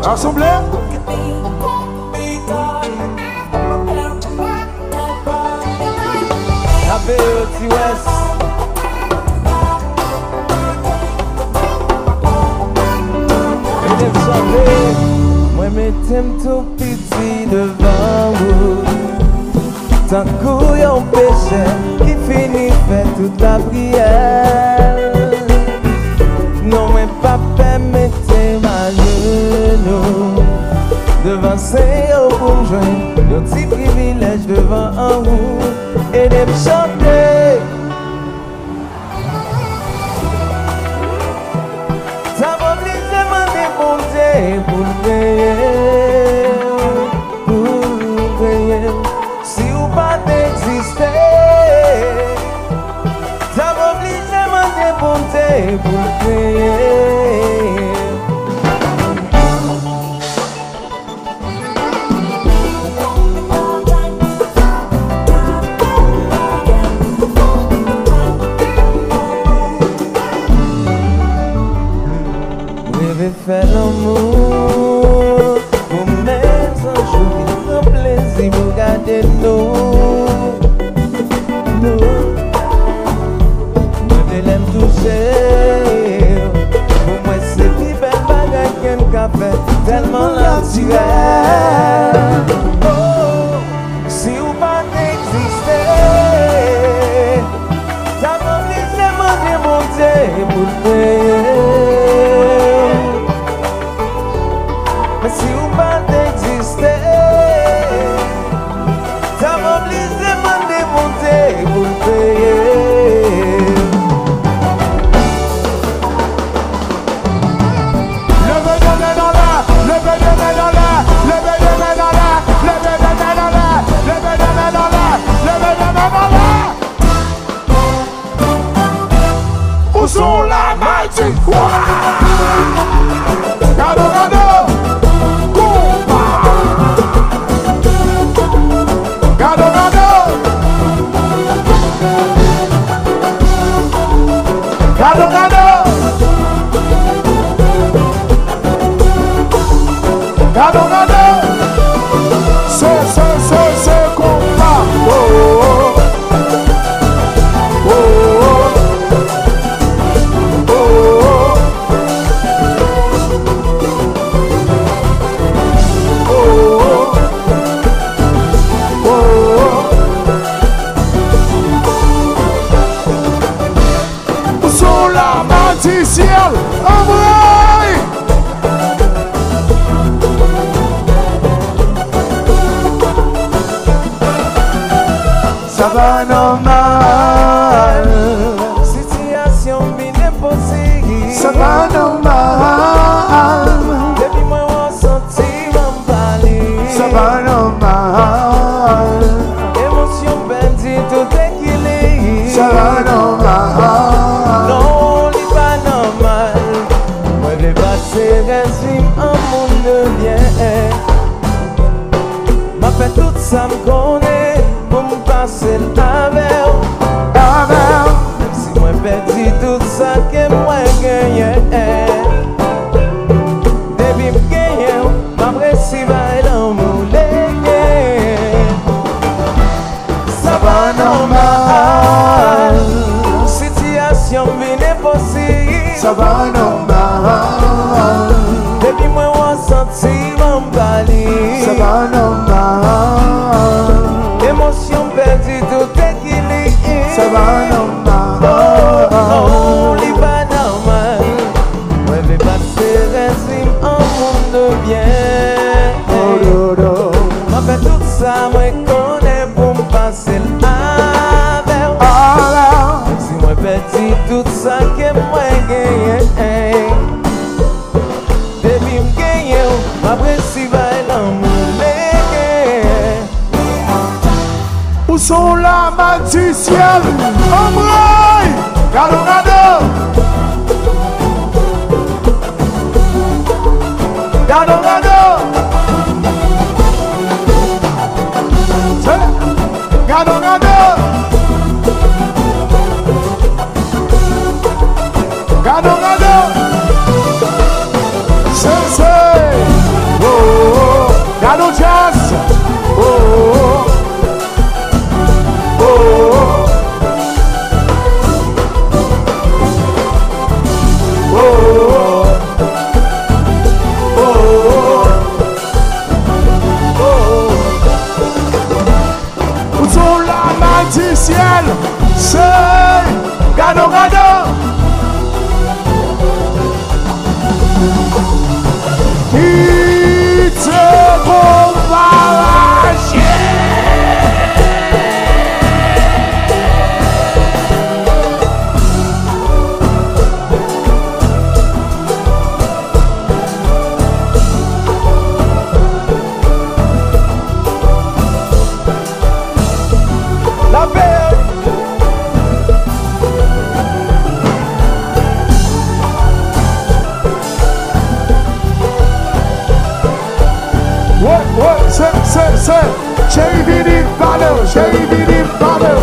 Assemblée. Moi m'aime tout petit devant vous. Tant qu'on y a un péché qui finit fait toute la prière. Non mais pas permettez ma genou devant Seigneur pour jouer un petit privilège devant vous et de chanter. Ça m'oblige à demander bon Dieu pour le payer, si ou pas d'exister. Ça m'oblige à demander bon Dieu pour le payer. Faire l'amour pour mettre un jour un plaisir pour garder nous je l'aime toucher pour moi c'est plus belle bagarre qu'un café tellement naturel. Oh, si ou pas d'exister ça m'oblige à demander mon Dieu pour le payer. Mais si ou pas d'exister, ça m'oblige à demander mon Dieu pour le payer. Levez les mains dans l'air, levez les mains dans l'air, levez les mains dans l'air, levez les mains dans l'air, levez les mains dans l'air, levez les mains dans l'air. Où sont la mighty choir? Gado, gado. Gado, gado, gado, gado, c'est combat. Oh, oh, oh, oh, oh, Sous la main ciel, envoie. Ça va normal, situation bien possible. Ça va normal, depuis moi on sentit m'emballer. ça va normal, émotion bendit tout équilibre. ça va normal. Non, il pas normal. Moi je vais passer régime en monde bien. M'a fait tout ça me connaît pour me passer avec. Même si moi perdu tout ça que moi gagne. Depuis me gagne, m'apprécie va l'amour légué. Ça va normal. Situation bien impossible. Ça va normal, Depuis moi on sentit m'emballer. ça va normal, émotion perdue tout équilibre. ça va normal. Oh, il va normal. Moi je vais passer régime en monde bien. Oh, do, do. M'a fait tout ça, moi connais pour me passer avec. Ah, Si moi perdu tout ça que moi gagne. Depuis me gagne, m'apprécie va l'amour légué. où sont la main du ciel? Embraille! Gado, gado! Gado, gado! Gado, gado! Gado, gado! C'est Chéri vini valeur, chéri vini valeur.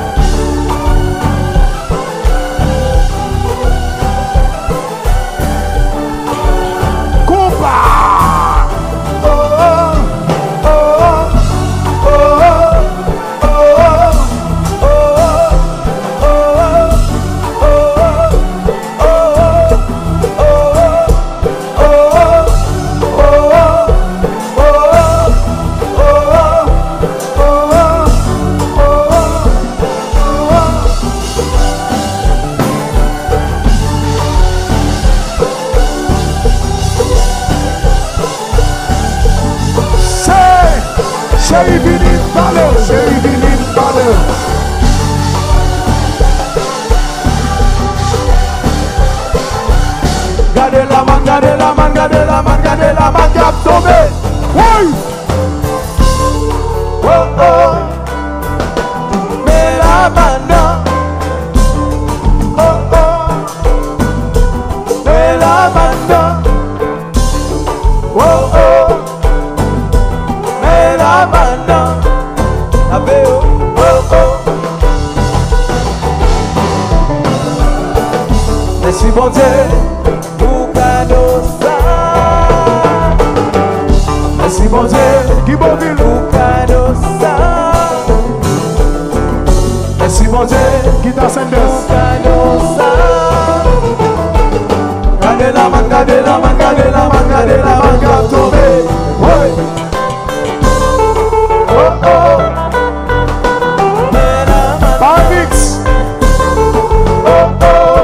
Chéri vini valeur, chéri vini valeur. Gardez la main, gardez la main, gardez la main, gardez la main qui a tombé. Oui. Oh oh. Mais la main, oh oh. Mais la main, oh oh. Mais la main, oh oh. Merci bon Dieu. Merci mon Dieu, qui bon Dieu, merci mon Dieu, qui t'ascendait. Gardez la main, gardez la main, gardez la main, gardez la main, qui a tombé. Oui. Oh oh. Pamix. Oh oh.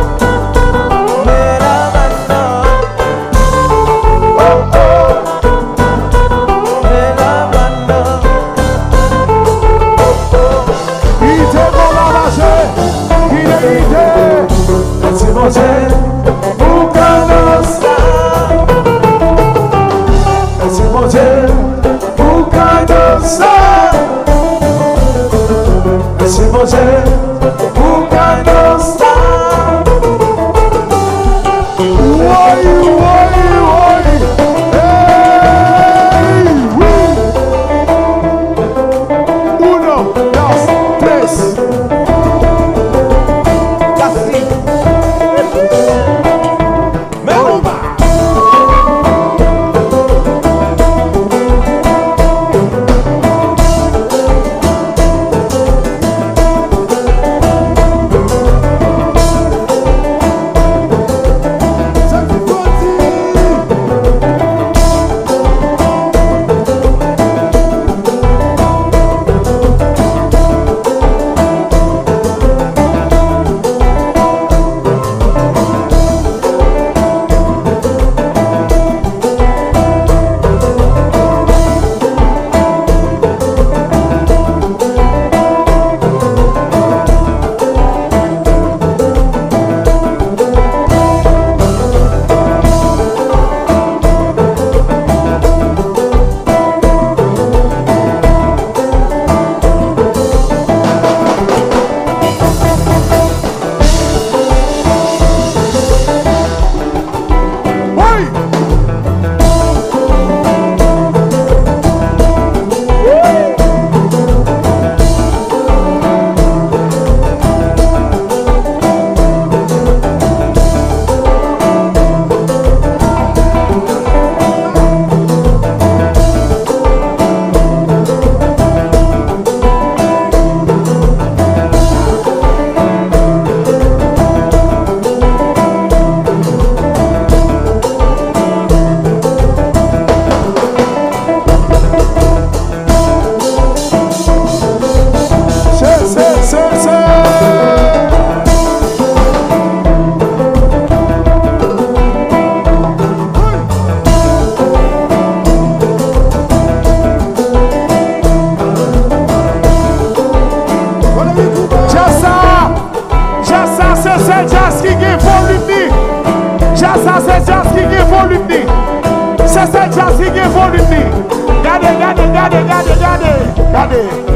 Regardez.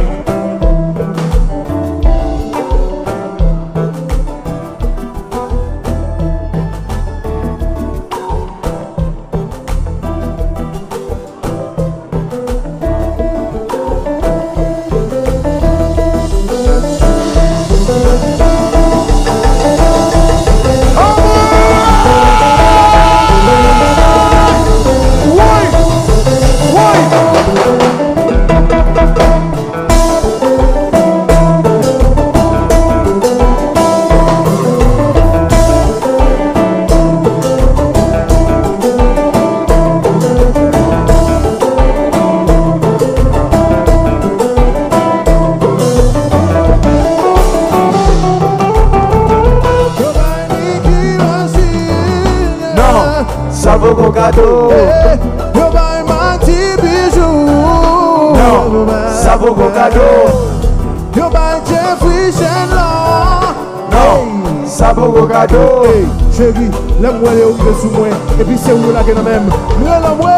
cadeau. Yo bay manti bijou. Non, ça vaut gros cadeau. Yo bay Jeffrey Chenlon. Non, ça vaut gros cadeau. Hey, chérie, l'aime-moi les hauts sous moi. Et puis c'est où là que même. Nous l'aime-moi.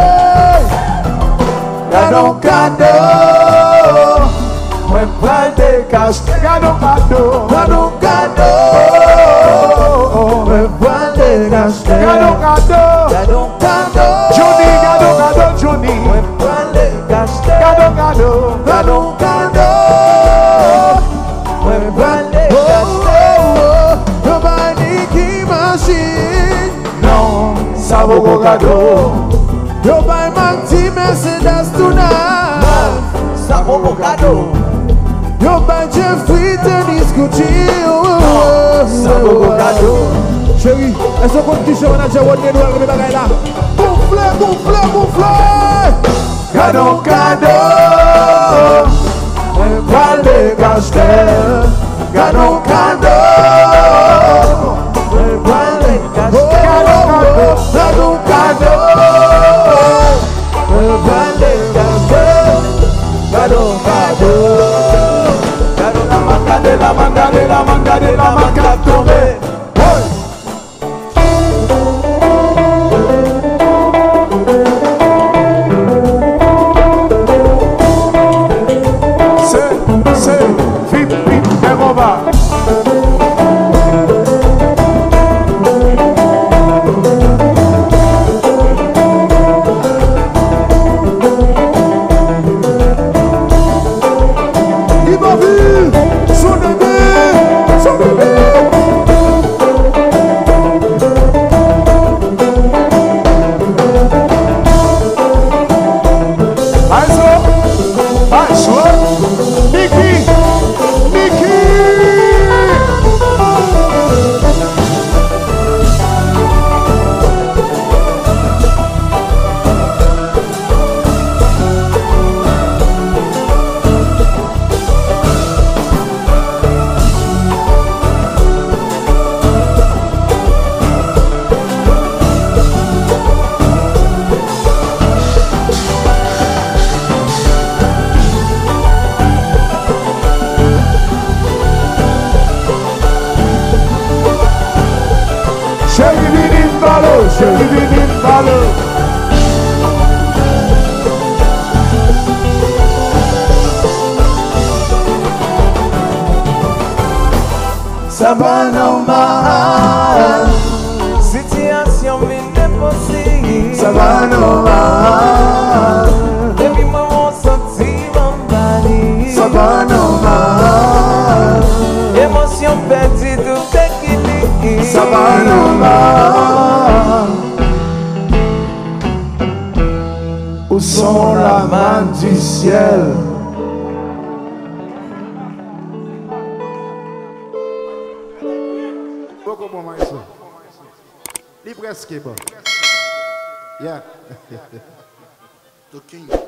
Cadeau, cadeau. Moi, prends des caches. Cadeau, cadeau. Cadeau, cadeau. Moi, prends des caches. Cadeau, cadeau. Cadeau, cadeau. Johnny, cadeau, cadeau, Johnny. Moi, prends des caches. Cadeau, cadeau. Cadeau, cadeau. Moi, prends des caches. Yo bay Nicky Machine. Non, ça vaut gros cadeau. Yo bay Maxi Mercedes tonight. Ça vaut gros cadeau. Yo bay Jeffrey Tennis Gucci. Ça vaut gros cadeau. Chérie, est-ce qu'on compte t-shirt manager ou on doit remettre bagaille là? Gonflé, gonflé, gonflé. Cadeau, cadeau. Moi, prends des caches. Cadeau, cadeau. Moi, prends des caches. Cadeau, cadeau. Moi, prends des caches. Cadeau, cadeau. Cadeau, la manga tombée. C'est vite, vite, et on va. Il m'a vu, son bébé, son bébé. Ça va normal. Situation vient impossible. Ça va normal. Depuis mon sentiment valide. Ça va normal. Émotion perdue, tout équilibre. Ça va normal. Où sont la main du ciel? Presque bon. Yeah. The king.